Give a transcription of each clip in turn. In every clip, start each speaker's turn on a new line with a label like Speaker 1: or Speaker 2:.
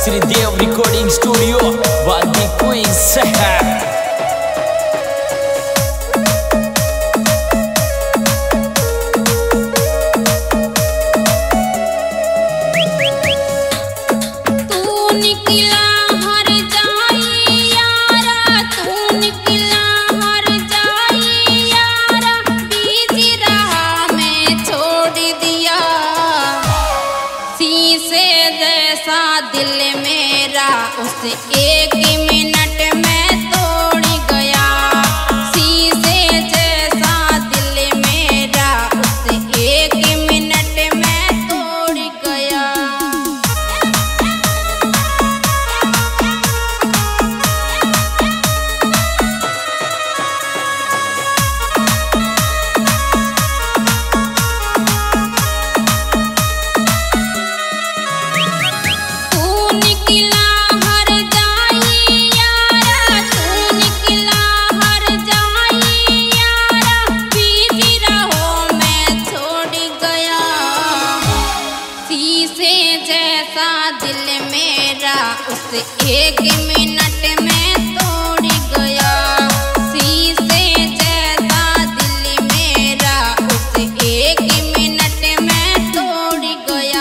Speaker 1: Shridev recording studio वादी क्वींस शहर।
Speaker 2: दिल मेरा उस एक मिनट में तोड़ गया, शीशे जैसा दिल मेरा उस एक मिनट में तोड़ गया। दिल मेरा उस एक मिनट में तोड़ गया, शीशे जैसा दिल मेरा उस एक मिनट में तोड़ गया।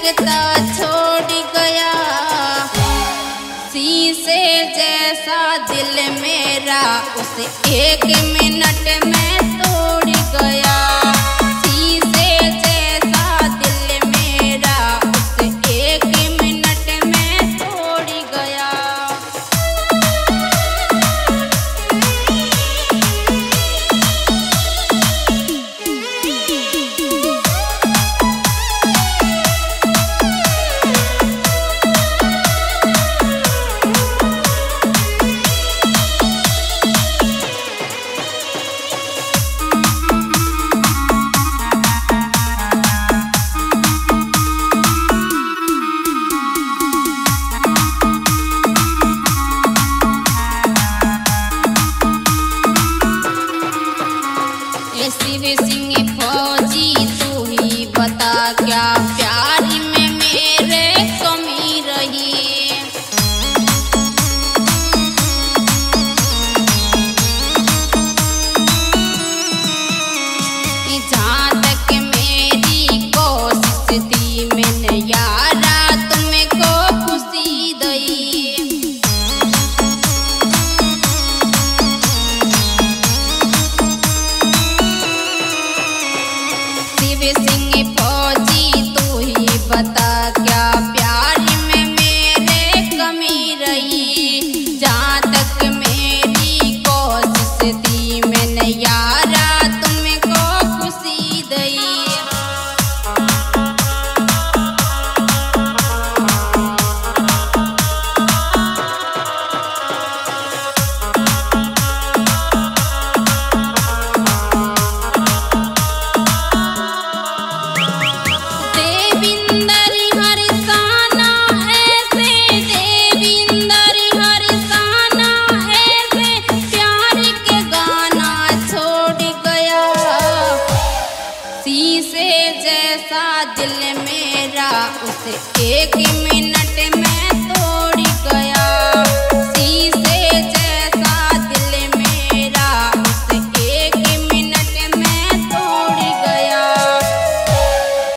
Speaker 2: लगता छोड़ गया। शीशे जैसा दिल मेरा उसे 1 मिनट में तोड़ गया। शीशे जैसा दिल मेरा उसे 1 मिनट में तोड़ गया। शिव सिंह फौजी तू ही बता क्या प्यार में मेरे कमी रही। जहाँ तक मेरी कोशिश थी मैंने यारा तुमको खुशी दई। शिव सिंह फौजी तू ही बता क्या प्यार में मेरे कमी रही। जहाँ तक मेरी कोशिश थी मैंने यारा तुमको खुशी दई। शीशे जैसा दिल मेरा उसे 1 मिनट